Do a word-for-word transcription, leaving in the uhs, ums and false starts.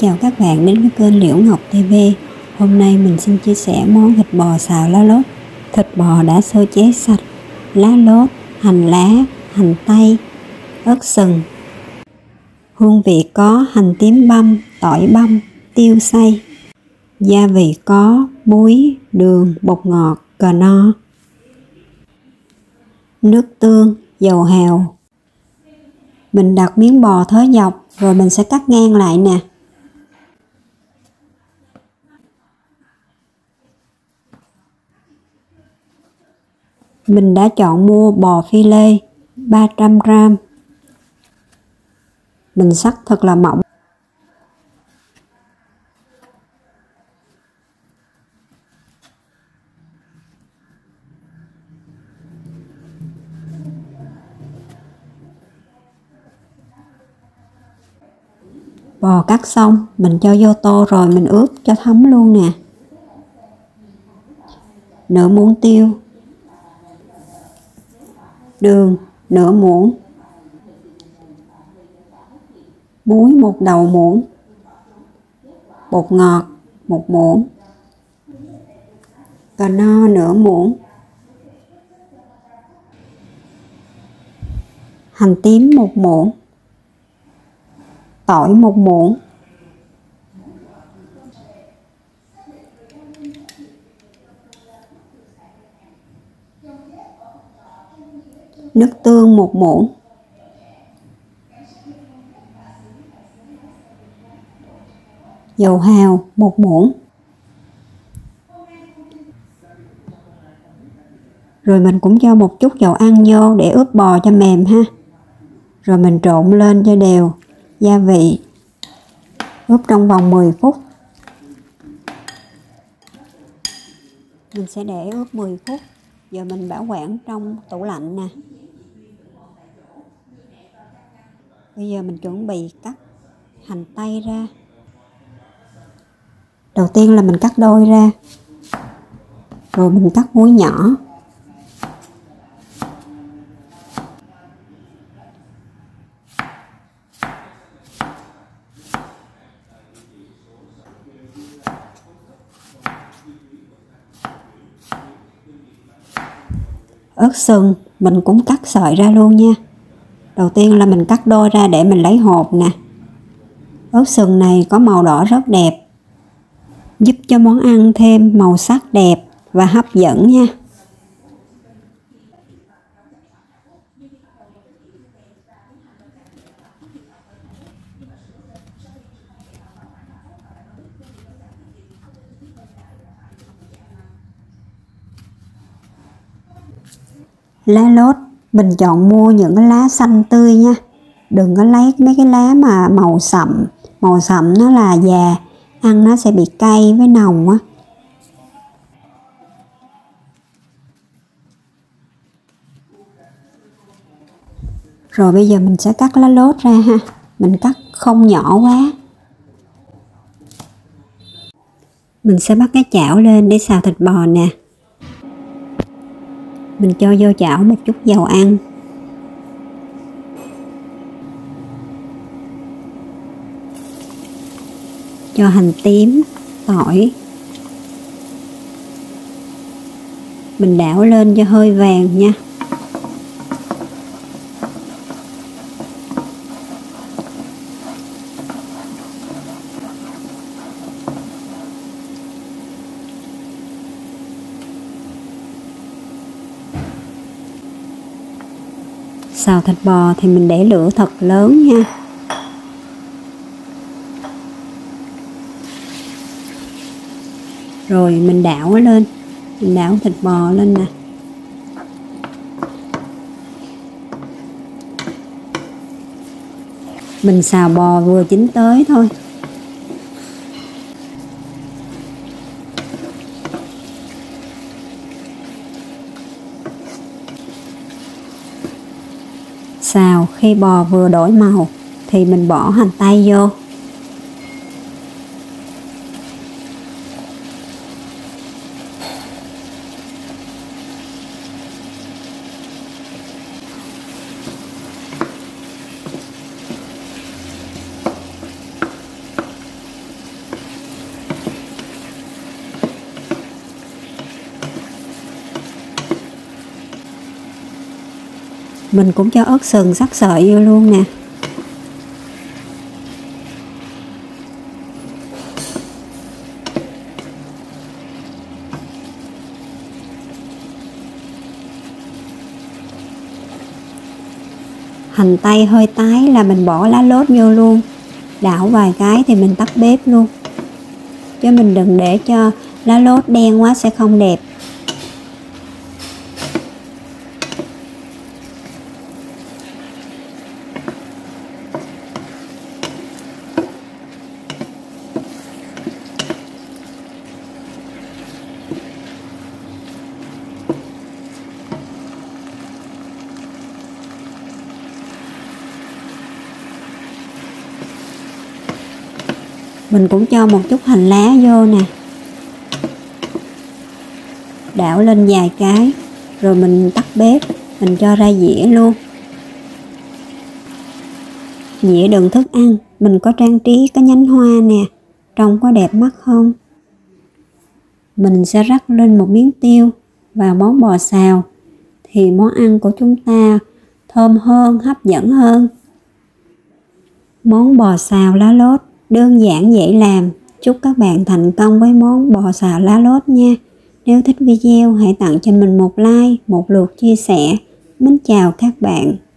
chào các bạn đến với kênh Liễu Ngọc ti vi. Hôm nay mình xin chia sẻ món thịt bò xào lá lốt. Thịt bò đã sơ chế sạch, lá lốt, hành lá, hành tây, ớt sừng. Hương vị có hành tím băm, tỏi băm, tiêu xay. Gia vị có muối, đường, bột ngọt, cà no, nước tương, dầu hào. Mình đặt miếng bò thớ dọc rồi mình sẽ cắt ngang lại nè. Mình đã chọn mua bò phi lê ba trăm gam. Mình xắt thật là mỏng. Bò cắt xong, mình cho vô tô rồi mình ướp cho thấm luôn nè. Nửa muỗng tiêu, đường nửa muỗng, muối một đầu muỗng, bột ngọt một muỗng, cà no nửa muỗng, hành tím một muỗng, tỏi một muỗng, nước tương một muỗng, dầu hào một muỗng. Rồi mình cũng cho một chút dầu ăn vô để ướp bò cho mềm ha. Rồi mình trộn lên cho đều gia vị, ướp trong vòng mười phút. Mình sẽ để ướp mười phút. Giờ mình bảo quản trong tủ lạnh nè. Bây giờ mình chuẩn bị cắt hành tây ra. Đầu tiên là mình cắt đôi ra. Rồi mình cắt múi nhỏ. Ớt sừng mình cũng cắt sợi ra luôn nha. Đầu tiên là mình cắt đôi ra để mình lấy hột nè. Ớt sừng này có màu đỏ rất đẹp, giúp cho món ăn thêm màu sắc đẹp và hấp dẫn nha. Lá lốt mình chọn mua những cái lá xanh tươi nha. Đừng có lấy mấy cái lá mà màu sậm. Màu sậm nó là già, ăn nó sẽ bị cay với nồng á. Rồi bây giờ mình sẽ cắt lá lốt ra ha. Mình cắt không nhỏ quá. Mình sẽ bắt cái chảo lên để xào thịt bò nè. Mình cho vô chảo một chút dầu ăn. Cho hành tím, tỏi. Mình đảo lên cho hơi vàng nha. Xào thịt bò thì mình để lửa thật lớn nha. Rồi mình đảo lên. Mình đảo thịt bò lên nè. Mình xào bò vừa chín tới thôi. Xào khi bò vừa đổi màu thì mình bỏ hành tây vô. Mình cũng cho ớt sừng sắc sợi vô luôn nè. Hành tây hơi tái là mình bỏ lá lốt vô luôn. Đảo vài cái thì mình tắt bếp luôn. Chứ mình đừng để cho lá lốt đen quá sẽ không đẹp. Mình cũng cho một chút hành lá vô nè. Đảo lên vài cái rồi mình tắt bếp, mình cho ra dĩa luôn. Dĩa đựng thức ăn, mình có trang trí có nhánh hoa nè, trông có đẹp mắt không? Mình sẽ rắc lên một miếng tiêu và món bò xào thì món ăn của chúng ta thơm hơn, hấp dẫn hơn. Món bò xào lá lốt đơn giản dễ làm. Chúc các bạn thành công với món bò xào lá lốt nha. Nếu thích video hãy tặng cho mình một like, một lượt chia sẻ. Mến chào các bạn.